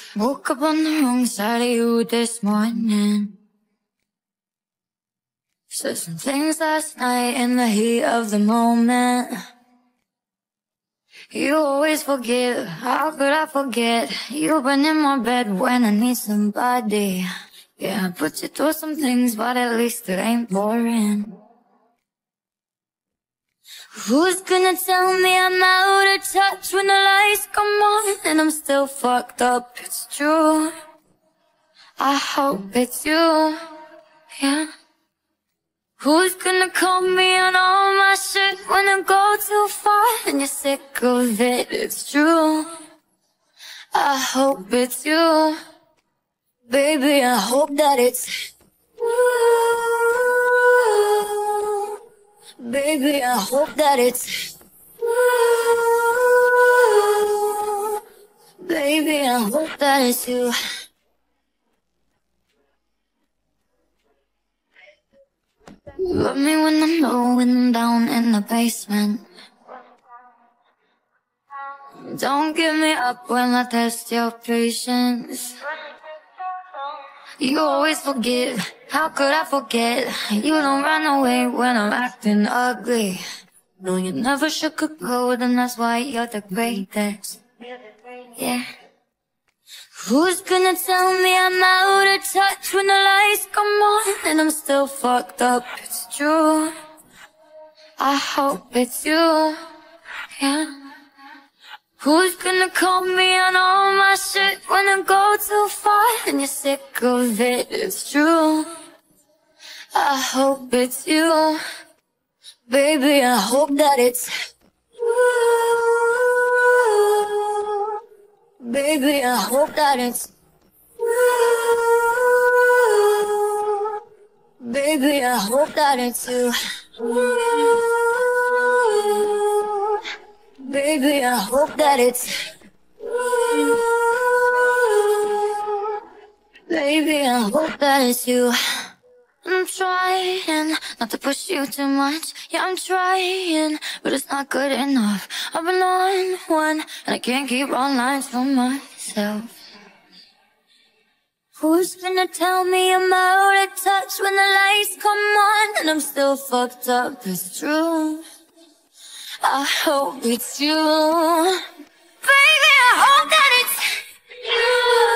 Woke up on the wrong side of you this morning. Said some things last night in the heat of the moment. You always forgive, how could I forget? You've been in my bed when I need somebody. Yeah, I put you through some things, but at least it ain't boring. Who's gonna tell me I'm out of touch when the lights come on and I'm still fucked up? It's true, I hope it's you, yeah. Who's gonna call me on all my shit when I go too far and you're sick of it? It's true, I hope it's you. Baby, I hope that it's baby, I hope that it's baby, I hope that it's you. Love me when I'm low, when I'm down in the basement. Don't give me up when I test your patience. You always forgive, how could I forget? You don't run away when I'm acting ugly. No, you never sugarcoat, and that's why you're the greatest. Yeah. Who's gonna tell me I'm out of touch when the lights come on and I'm still fucked up? It's true, I hope it's you, yeah. Who's gonna call me on all my shit when I go too far and you're sick of it? It's true, I hope it's you. Baby, I hope that it's baby, I hope that it's baby, I hope that it's you. Baby, I hope that it's baby, I hope that it's you. I'm trying not to push you too much. Yeah, I'm trying, but it's not good enough. I've been on one, and I can't keep on lying to myself. Who's gonna tell me I'm out of touch when the lights come on and I'm still fucked up? It's true, I hope it's you. Baby, I hope that it's you.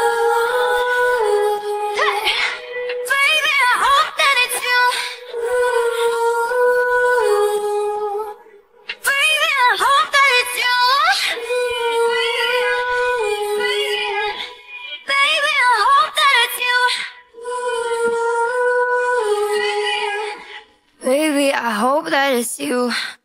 Hey, baby, I hope that it's you. Baby, I hope that it's you. Baby, I hope that it's you. Baby, I hope that it's you.